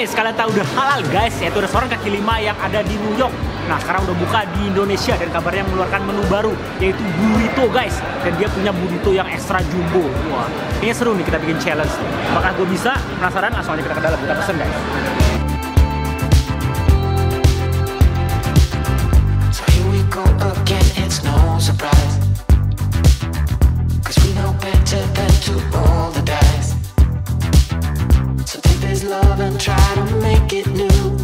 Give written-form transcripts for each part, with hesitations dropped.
Guys, kalian tahu udah halal guys, yaitu restoran kaki lima yang ada di New York. Nah, sekarang udah buka di Indonesia dan kabarnya mengeluarkan menu baru, yaitu burrito guys. Dan dia punya burrito yang extra jumbo. Wah, kayaknya seru nih kita bikin challenge. Apakah gue bisa? Penasaran? Langsung aja kita ke dalam, kita pesen guys. So here we go again, it's no surprise, 'cause we know better than to roll the dice. So take this love and try to make it new.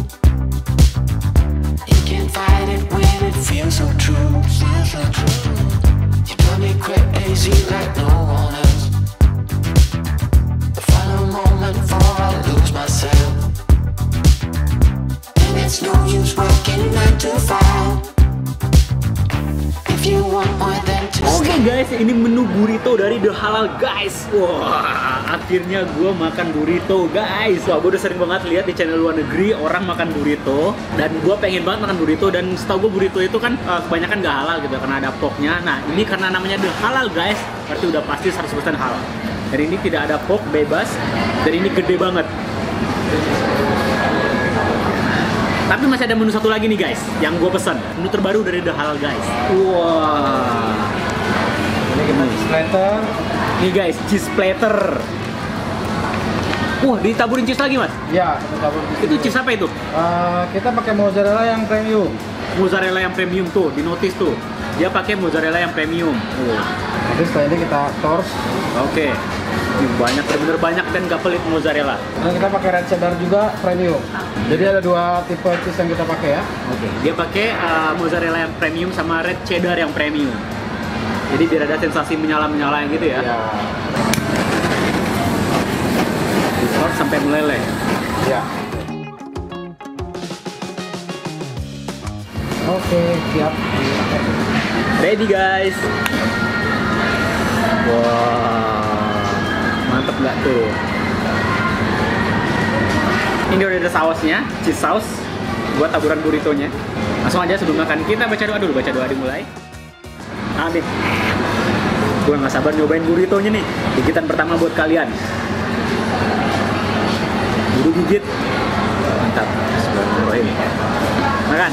You can't fight it when it feels so true. You drive me crazy like no one else. The final moment before I lose myself. And it's no use working 9 to 5. If you want more than to Oke guys, ini menu burrito dari The Halal guys. Wah, akhirnya gue makan burrito guys. Wah, gue udah sering banget lihat di channel luar negeri orang makan burrito, dan gue pengen banget makan burrito. Dan setahu gue burrito itu kan kebanyakan gak halal gitu karena ada porknya. Nah, ini karena namanya The Halal guys, berarti udah pasti 100% halal. Dan ini tidak ada pork, bebas. Dan ini gede banget. Tapi masih ada menu satu lagi nih guys, yang gue pesan. Menu terbaru dari The Halal guys. Wah. Ini kita cheese platter. Nih guys, cheese platter. Wah, ditaburin cheese lagi mas? Ya, kita tabur. Itu cheese apa itu? Kita pakai mozzarella yang premium. Mozzarella yang premium tuh, di notice tuh. Dia pakai mozzarella yang premium. Nanti setelah ini kita toast. Oke. Ini banyak, bener-bener banyak dan gak pelit mozzarella. Dan kita pakai red cheddar juga premium. Jadi ada dua tipe cheese yang kita pakai ya. Oke. Dia pakai mozzarella yang premium sama red cheddar yang premium. Jadi biar ada sensasi menyala-menyala gitu ya. Ya. Disorot sampai meleleh. Ya. Oke, siap. Ready guys. Wah, mantep nggak tuh? Ini udah ada sausnya, cheese sauce buat taburan burritonya. Langsung aja sebelum makan kita baca doa dulu. Baca doa dimulai. Amin. Gue nggak sabar nyobain burritonya nih. Gigitan pertama buat kalian. Buru gigit. Mantap. Bismillahirrahmanirrahim. Makan.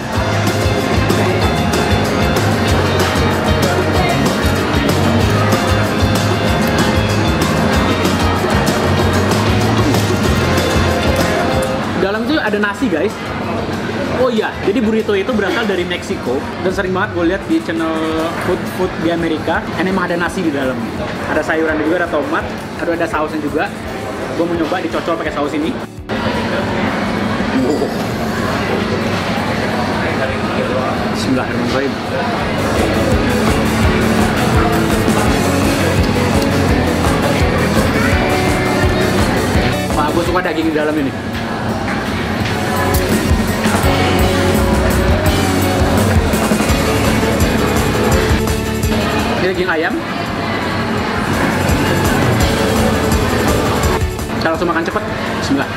Dalam itu ada nasi guys. Oh iya, jadi burrito itu berasal dari Meksiko dan sering banget gue lihat di channel food di Amerika. And emang ada nasi di dalam. Ada sayuran juga, ada tomat, ada sausnya juga. Gue mau nyoba dicocol pakai saus ini. Bismillahirrahmanirrahim. Wah, gue suka daging di dalam ini. Ini daging ayam. Kita langsung makan cepet. Bismillah.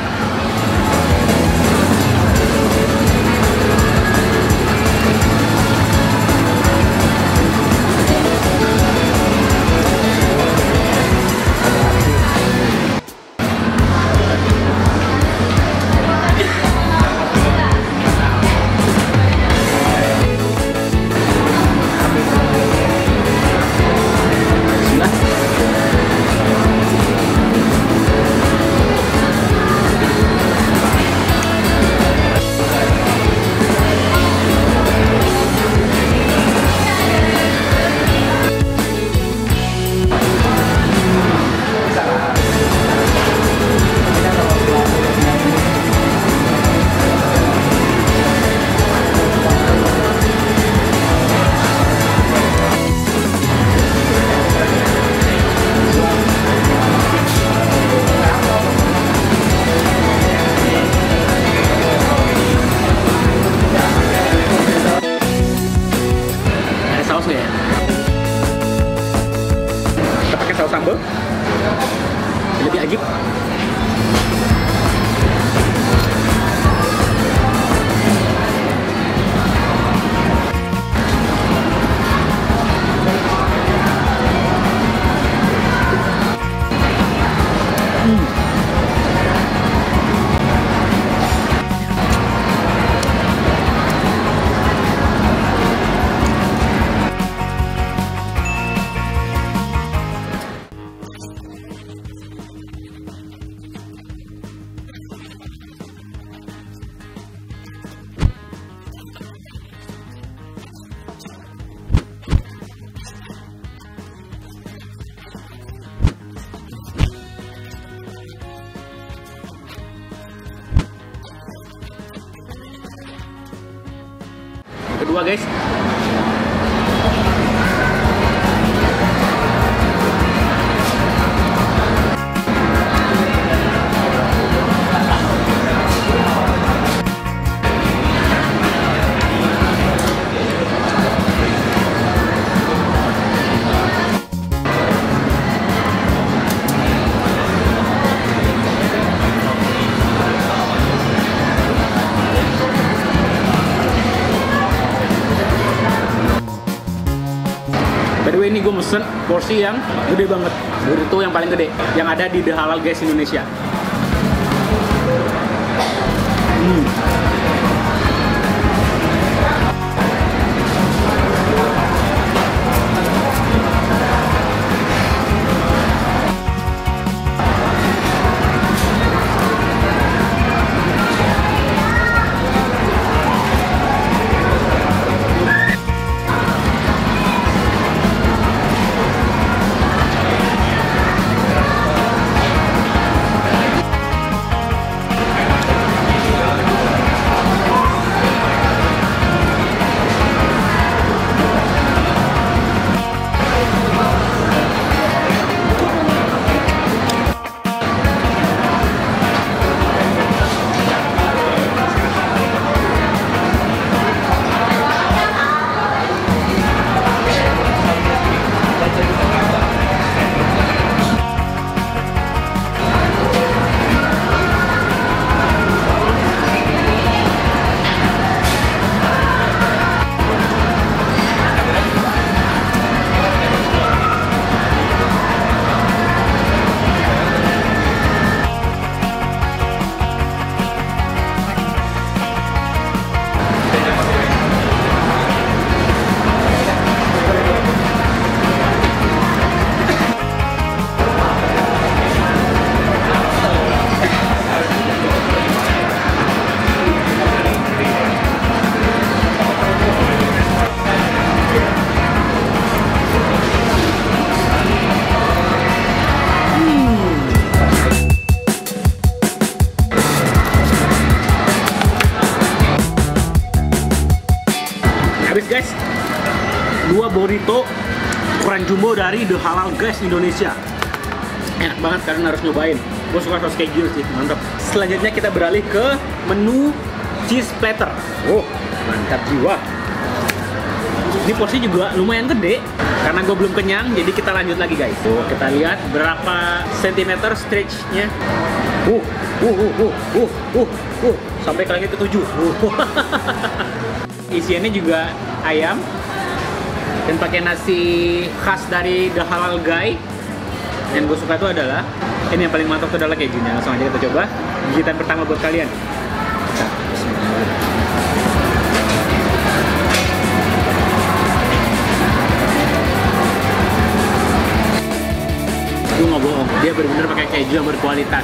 kedua guys. By the way, ini gue mesen porsi yang gede banget, burrito yang paling gede yang ada di The Halal Guys Indonesia. Habis guys, 2 burrito ukuran jumbo dari The Halal Guys Indonesia. Enak banget, kalian harus nyobain. Gue suka saus keju sih, mantap. Selanjutnya kita beralih ke menu cheese platter. Oh, mantap jiwa. Ini porsi juga lumayan gede. Karena gue belum kenyang, jadi kita lanjut lagi guys. Tuh, kita lihat berapa sentimeter stretch-nya. Sampai ke langit ke-7. Isiannya juga ayam dan pakai nasi khas dari The Halal Guy. Yang gue suka itu adalah ini, yang paling mantap itu adalah kejunya. Langsung aja kita coba gigitan pertama buat kalian. Gue nggak bohong, dia benar-benar pakai keju yang berkualitas.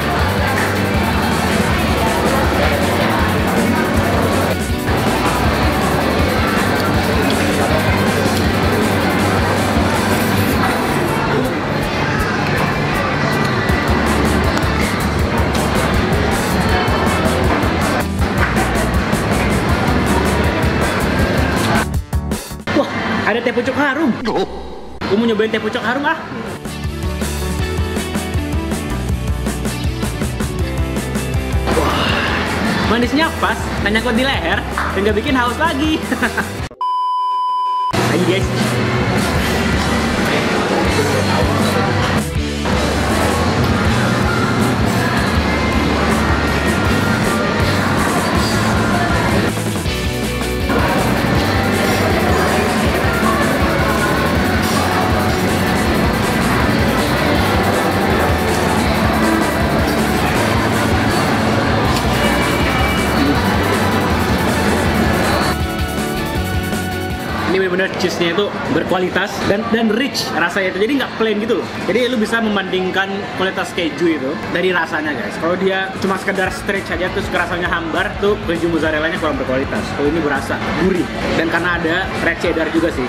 Ada teh pucuk harum. Gue mau nyobain teh pucuk harum ah. Wah, manisnya pas, nanya kok di leher, dan gak bikin haus lagi. Ayo guys. Ini bener-bener cheese-nya itu berkualitas dan rich rasanya itu, jadi nggak plain gitu loh. Jadi lu bisa membandingkan kualitas keju itu dari rasanya guys. Kalau dia cuma sekedar stretch aja terus rasanya hambar, tuh keju mozzarella-nya kurang berkualitas. Kalau ini berasa gurih, dan karena ada red cheddar juga sih.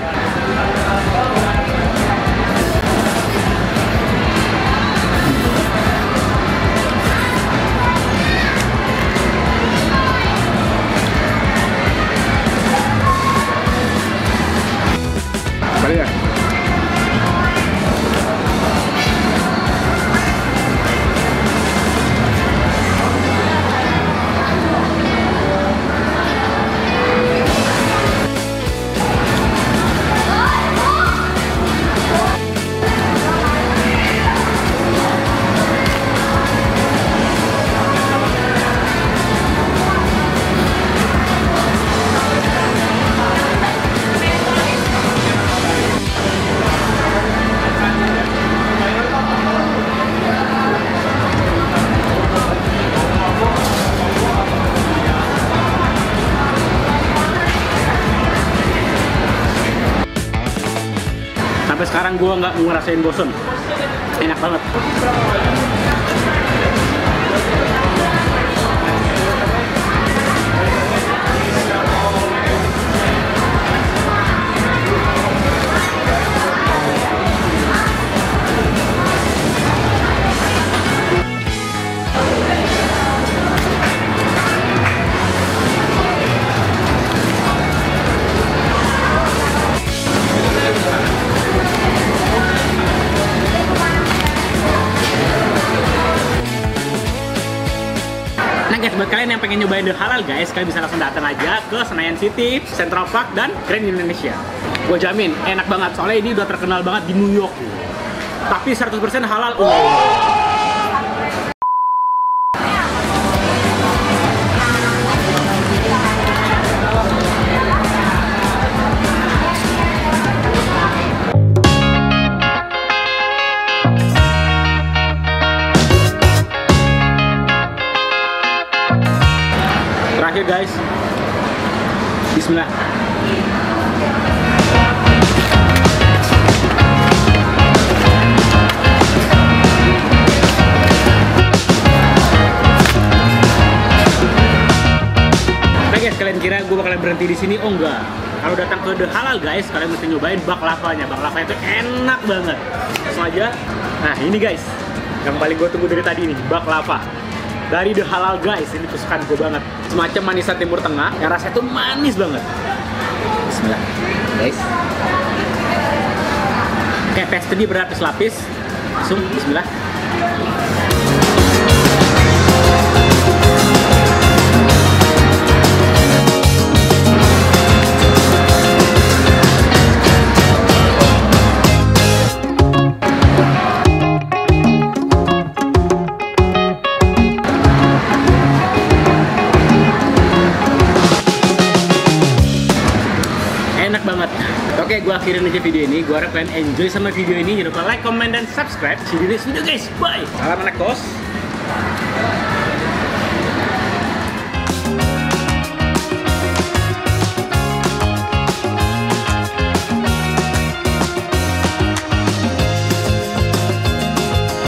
Sekarang gue nggak ngerasain bosen. Enak banget. Nah guys, buat kalian yang pengen nyobain The Halal guys, kalian bisa langsung datang aja ke Senayan City, Central Park, dan Grand Indonesia. Gue jamin enak banget, soalnya ini udah terkenal banget di New York. Tapi 100% halal. Terakhir guys, bismillah. Nah guys, kalian kira gue bakalan berhenti di sini? Oh enggak. Kalau datang ke The Halal guys, kalian mesti nyobain baklavanya. Baklavanya itu enak banget. Langsung aja. Nah ini guys, yang paling gue tunggu dari tadi nih, baklava dari The Halal guys. Ini kesukaan gue banget. Semacam manisan Timur Tengah yang rasanya tuh manis banget. Bismillah guys. Kayak pastry berlapis-lapis. Langsung bismillah. Enak banget. Oke, gue akhirin aja video ini. Gue harap kalian enjoy sama video ini. Jangan lupa like, comment, dan subscribe. See you di next video guys. Bye. Salam anak kos.